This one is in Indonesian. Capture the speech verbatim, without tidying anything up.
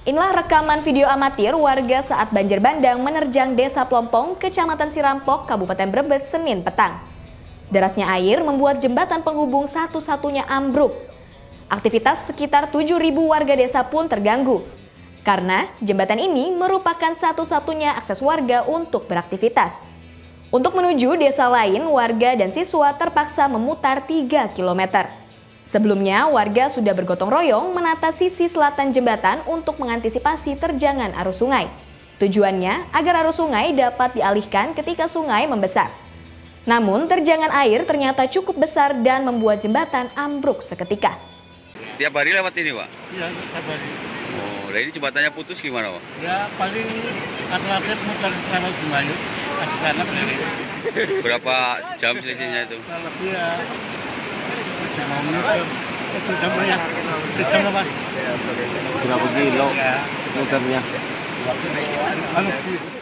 Inilah rekaman video amatir warga saat banjir bandang menerjang Desa Plompong, Kecamatan Sirampok, Kabupaten Brebes, Senin petang. Derasnya air membuat jembatan penghubung satu-satunya ambruk. Aktivitas sekitar tujuh ribu warga desa pun terganggu, karena jembatan ini merupakan satu-satunya akses warga untuk beraktivitas. Untuk menuju desa lain, warga dan siswa terpaksa memutar tiga kilometer. Sebelumnya, warga sudah bergotong royong menata sisi selatan jembatan untuk mengantisipasi terjangan arus sungai. Tujuannya agar arus sungai dapat dialihkan ketika sungai membesar. Namun, terjangan air ternyata cukup besar dan membuat jembatan ambruk seketika. Tiap hari lewat ini, Pak? Iya, tiap hari. Oh, nah ini jembatannya putus gimana, Pak? Ya, paling atlet muter lewat Jumayut, ke sana sendiri. Berapa jam selisihnya itu? Lebih ya, lima menit, satu jam ya, satu jam lepas. Berapa kilo Ya. muternya? Anu,